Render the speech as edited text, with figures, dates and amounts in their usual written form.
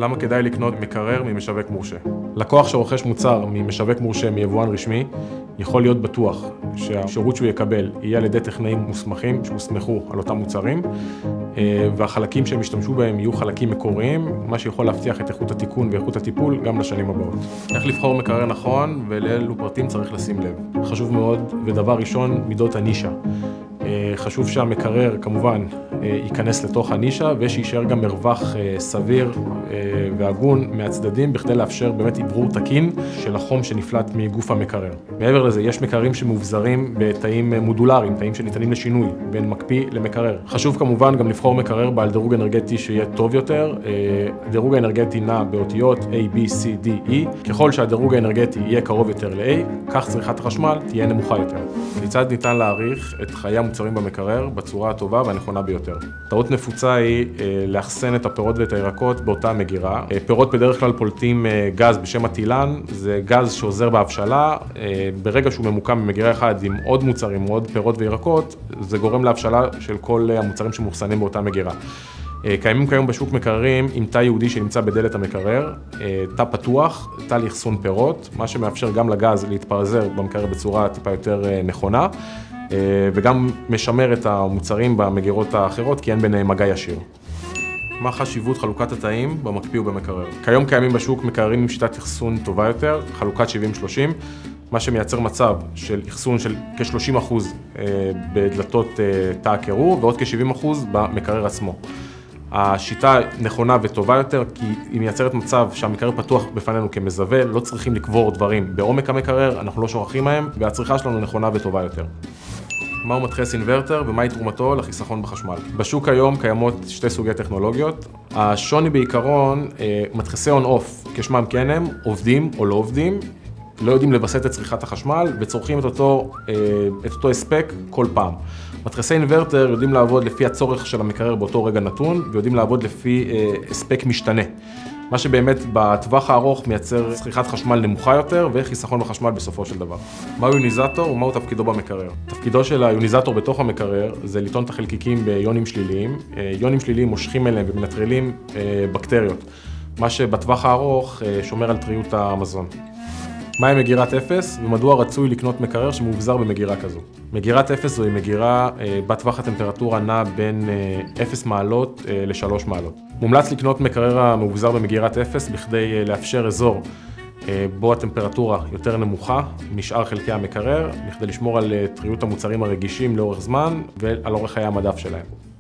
למה כדאי לקנות מקרר ממשווק מורשה? לקוח שרוכש מוצר ממשווק מורשה מיבואן רשמי, יכול להיות בטוח שהשירות שהוא יקבל יהיה על ידי טכנאים מוסמכים שהוסמכו על אותם מוצרים, והחלקים שהם ישתמשו בהם יהיו חלקים מקוריים, מה שיכול להבטיח את איכות התיקון ואיכות הטיפול גם לשנים הבאות. איך לבחור מקרר נכון ולאילו פרטים צריך לשים לב. חשוב מאוד, ודבר ראשון, מידות הנישה. חשוב שהמקרר כמובן ייכנס לתוך הנישה ושישאר גם מרווח סביר והגון מהצדדים בכדי לאפשר באמת עברור תקין של החום שנפלט מגוף המקרר. מעבר לזה, יש מקררים שמובזרים בתאים מודולריים, תאים שניתנים לשינוי בין מקפיא למקרר. חשוב כמובן גם לבחור מקרר בעל דירוג אנרגטי שיהיה טוב יותר. הדירוג האנרגטי נע באותיות A, B, C, D, E. ככל שהדירוג האנרגטי יהיה קרוב יותר ל-A, כך צריכת החשמל תהיה נמוכה יותר. כיצד ניתן להעריך את חיי המוצרים במקרר בצורה הטובה והנכונה ביותר? טעות נפוצה היא לאחסן את הפירות ואת הירקות באותה מגירה. פירות בדרך כלל פולטים גז בשם הטילן, זה גז שעוזר בהבשלה. ברגע שהוא ממוקם במגירה אחד עם עוד מוצרים, עוד פירות וירקות, זה גורם להבשלה של כל המוצרים שמאוחסנים באותה מגירה. קיימים כיום בשוק מקררים עם תא ייעודי שנמצא בדלת המקרר, תא פתוח, תא לאחסון פירות, מה שמאפשר גם לגז להתפזר במקרר בצורה טיפה יותר נכונה, וגם משמר את המוצרים במגירות האחרות כי אין ביניהם מגע ישיר. מה חשיבות חלוקת התאים במקפיא ובמקרר? כיום קיימים בשוק מקררים עם שיטת אחסון טובה יותר, חלוקת 70-30, מה שמייצר מצב של אחסון של כ-30% בדלתות תא הקירור ועוד כ-70% במקרר עצמו. השיטה נכונה וטובה יותר כי היא מייצרת מצב שהמקרר פתוח בפנינו כמזווה, לא צריכים לקבור דברים בעומק המקרר, אנחנו לא שוכחים מהם, והצריכה שלנו נכונה וטובה יותר. מהו מדחס אינוורטר ומהי תרומתו לחיסכון בחשמל? בשוק היום קיימות שתי סוגי טכנולוגיות. השוני בעיקרון, מדחסי און-אוף, כשמם כן הם, עובדים או לא עובדים, לא יודעים לבסט את צריכת החשמל וצורכים את אותו הספק כל פעם. מדחסי אינוורטר יודעים לעבוד לפי הצורך של המקרר באותו רגע נתון, ויודעים לעבוד לפי הספק משתנה. מה שבאמת בטווח הארוך מייצר צריכת חשמל נמוכה יותר וחיסכון בחשמל בסופו של דבר. מהו יוניזטור ומהו תפקידו במקרר? תפקידו של היוניזטור בתוך המקרר זה לטעון את החלקיקים ביונים שליליים. יונים שליליים מושכים אליהם ומנטרלים בקטריות, מה שבטווח הארוך שומר על טריות המזון. מהי מגירת אפס ומדוע רצוי לקנות מקרר שמובזר במגירה כזו? מגירת אפס זוהי מגירה בת טווח הטמפרטורה נע בין 0 מעלות ל-3 מעלות. מומלץ לקנות מקרר המובזר במגירת אפס בכדי לאפשר אזור בו הטמפרטורה יותר נמוכה משאר חלקי המקרר, בכדי לשמור על טריות המוצרים הרגישים לאורך זמן ועל אורך חיי המדף שלהם.